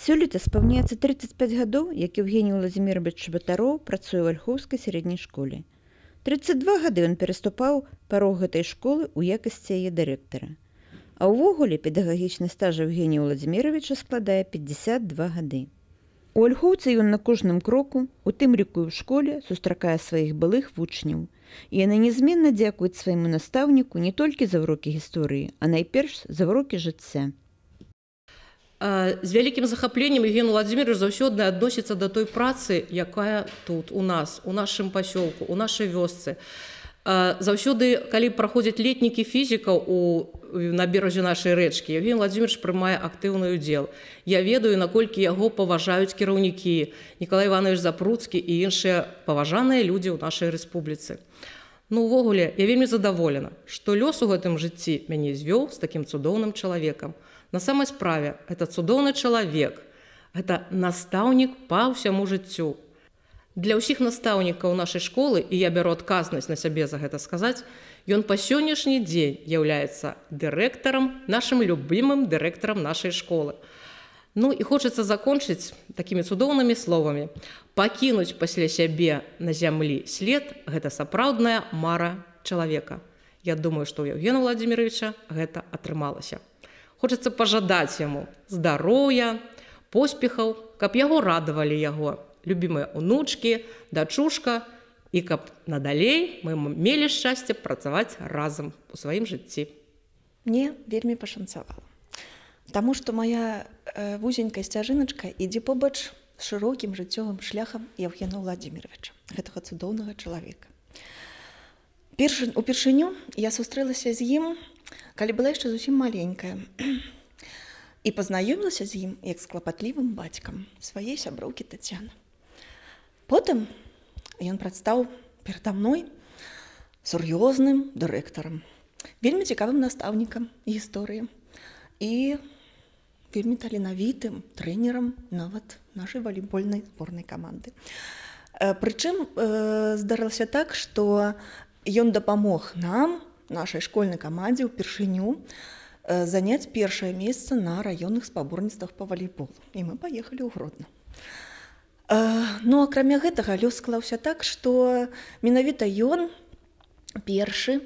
Сёлета спаўняецца 35 гадоў, як Евгений Владимирович Чеботароў працуе ў Ольхоўскай сярэдняй школе. 32 гады ён пераступаў парог гэтай школы ў якасці яе дырэктара. А ўвогуле педагагічны стаж Евгения Владимировича складае 52 гады. У Ольхоўцы ён на кожным кроку, у тым ліку ў школе, сустракае сваіх былых вучняў. І яны нязменна дзякуюць свайму настаўніку не толькі за урокі гісторыі, а найперш за урокі жыцця. З вялікім захапленнем Евгений Владимирович заўсёды адносіцца да той працы, якая тут у нас, у нашым пасёлку, у нашай вёсцы. Заўсёды, калі праходзяць летнікі фізікаў на беразе нашай рэчкі, Евгений Владимирович прымае актыўны ўдзел. Я ведаю, наколькі яго паважаюць кіраўнікі, Николай Иванович Запруцкі і іншыя паважаныя людзі ў нашай рэспубліцы. Ну, увогуле, я вельмі задаволена, што лёс у гэтым жыцці мяне звёў з такім цудоўным чалавекам. На самой справе, это цудоўны чалавек, это настаўнік па ўсяму жыццю. Для ўсіх настаўнікаў нашай школы, і я бяру адказнасць на сябе за гэта сказаць, ён па сённяшні дзень з'яўляецца дырэктарам, нашым любімым дырэктарам нашай школы. Ну і хочацца закончыць такімі цудоўнымі словамі. Пакінуць пасля сябе на зямлі след – гэта сапраўдная мара чалавека. Я думаю, што ў Евгения Владимировича гэта атрымалася. Хочацца пажадаць яму здароўя, поспехаў, каб яго радавалі яго любімыя унучкі, дачушка, і каб надалей мы мелі шчасце працаваць разам у сваім жыцці. Мне вельмі пашанцавала. Таму што моя вузенькая сцяжыначка ідзе побач з шырокім жыццёвым шляхам Евгения Владимировича, гэтага цудоўнага чалавека. Упершыню я сустрэлася з ім, калі была яшчэ зусім маленькая, і пазнаёмілася з ім як з клапатлівым бацькам сваей сяброўкі Тацяны. Потым ён прадстаў перада мной сур'ёзным дырэктарам, вельмі цікавым настаўнікам гісторыі і вельмі таленавітым трэнерам нават нашай валейбольнай зборнай каманды. Прычым здарылася так, што ён дапамог нам, нашай школьнай камандзе, упершыню заняць першае месца на раённых спаборніцтвах па валейболу. І мы паехалі ў Гродно. Ну, акрамя гэтага, лёс склаўся так, што менавіта ён першы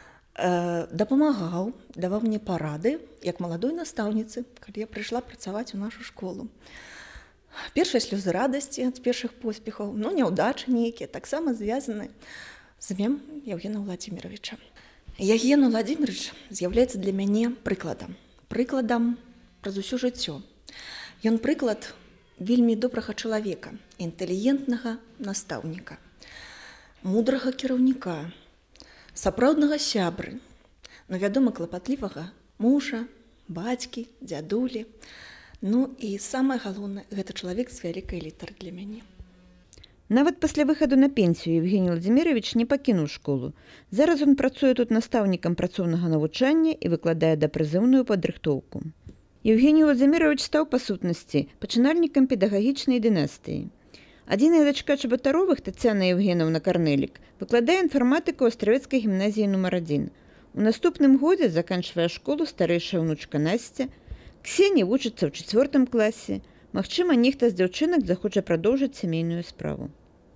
дапамагаў, даваў мне парады, як маладой настаўніцы, калі я прыйшла працаваць у нашу школу. Першыя слёзы радасці ад першых поспехаў, ну, няўдачы нейкія, таксама звязаны з імем Евгения Владимировича. Евгений Владимирович з'яўляецца для мяне прыкладам праз усё жыццё. Ён прыклад вельмі добрага чалавека, інтэлігентнага настаўніка, мудрага кіраўніка, сапраўднага сябры, но, вядома, клапатлівага мужа, бацькі, дзядулі. Ну і самае галоўнае, гэта чалавек з вялікай літары для мяне. Нават пасля выхаду на пенсію Евгений Владимирович не пакінуў школу. Зараз ён працуе тут настаўнікам працоўнага навучання і выкладае дапрызыўную падрыхтоўку. Евгений Владимирович стаў, па сутнасці, пачынальнікам педагагічнай дынастыі. Адзіная дачка Чеботаровых, Тацяна Евгеньевна Карнелік, выкладае інфарматыку ў Астравецкай гімназіі нумар 1. У наступным годзе заканчвае школу старэйшая ўнучка Насця. Ксенія вучыцца ў 4 класе. Магчыма, нехта з дзяўчынак захоча продолжить семейную справу.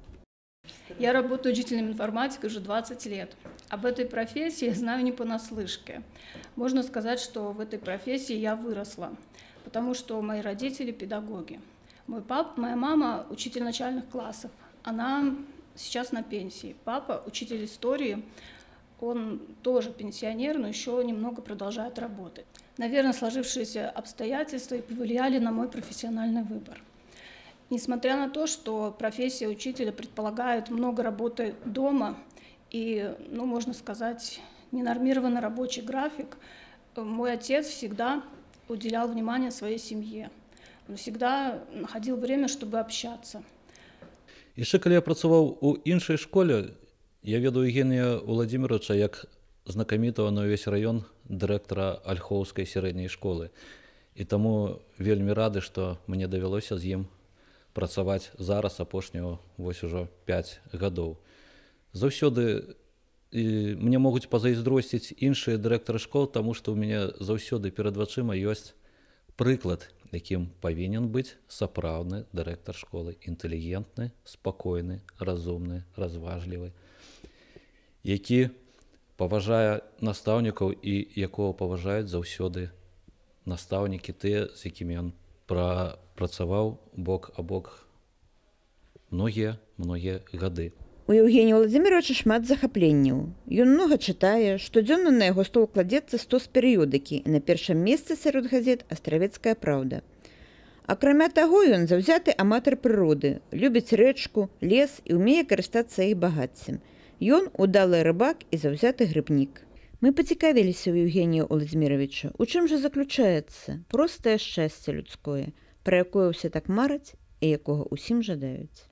Я работаю учителем информатики уже 20 лет. Об этой профессии я знаю не понаслышке. Можно сказать, что в этой профессии я выросла, потому что мои родители педагоги. Моя мама учитель начальных классов, она сейчас на пенсии. Папа учитель истории, он тоже пенсионер, но еще немного продолжает работать. Наверное, сложившиеся обстоятельства и повлияли на мой профессиональный выбор. Несмотря на то, что профессия учителя предполагает много работы дома и, ну, можно сказать, ненормированный рабочий график, мой отец всегда уделял внимание своей семье. Он всегда находил время, чтобы общаться. Яшчэ калі я працаваў у іншай школе, я ведаю Евгения Владимировича як знакамітого на ўвесь раён дырэктара Ольхоўскай сярэдняй школы. І таму вельмі рады, што мне давялося з ім працаваць зараз апошнюю вось ужо 5 гадоў. Заўсёды мне могуць пазайздросціць іншыя дырэктары школ, таму што ў мяне заўсёды перад вачыма ёсць прыклад якім павінен быць сапраўдны дырэктар школы, інтэлігентны, спакойны, разумны, разважлівы, які паважае настаўнікаў і якого паважаюць заўсёды настаўнікі тыя, з якімі ён працаваў бок а бок многія гады. У Евгенія Владзіміровича шмат захапленняў. Ён многа чытае, штодзённа на яго стол кладзецца стос перыёдыкі, і на першым месцы сярод газет «Астравецкая праўда». Акрамя таго, ён заўзяты аматар прыроды, любіць рэчку, лес і ўмее карыстацца іх багаццем. Ён удалы рыбак і заўзяты грыбнік. Мы пацікавіліся ў Евгенія Владзіміровича, у чым жа заключаецца простае шчасце людское, пра якое ўсе так мараць і якога ўсім жадаюць.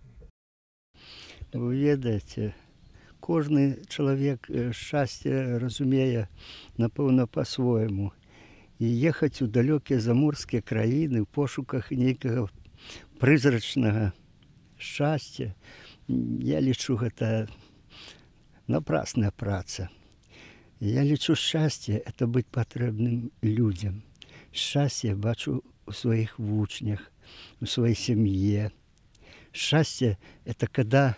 Вы ведаеце, кожны чалавек шчасце разумее, напэўна, па-свойму. І ехаць у далёкія заморскія краіны ў пошуках нейкага прызрачнага шчасця, я лічу, гэта напрасная праца. Я лічу, шчасце – это быць патрэбным людзям. Шчасце бачу у сваіх вучнях, у сваёй сям'е. Шчасце – это когда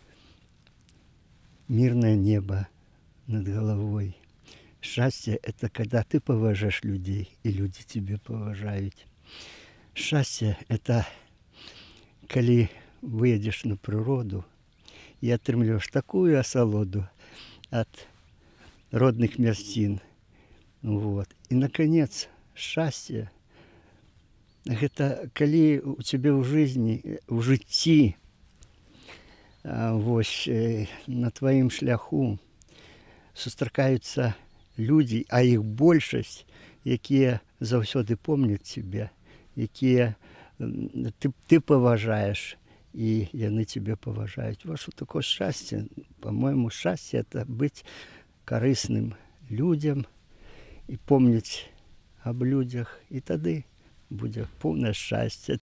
мирное небо над головой. Счастье – это когда ты поважаешь людей, и люди тебя поважают. Счастье – это коли выедешь на природу и атрымліваешь такую асалоду от родных мясцін. Вот. И, наконец, счастье – это коли у тебя в жизни, в житті, вось, на тваім шляху сустракаюцца людзі, а іх большасць, якія заўсёды помняць цябе, якія ты паважаеш, і яны цябе паважаюць. Вот што такое шчасце. По-моему, шчасце – это быць карысным людзям і помніць аб людзях, і тады будзе поўнае шчасце.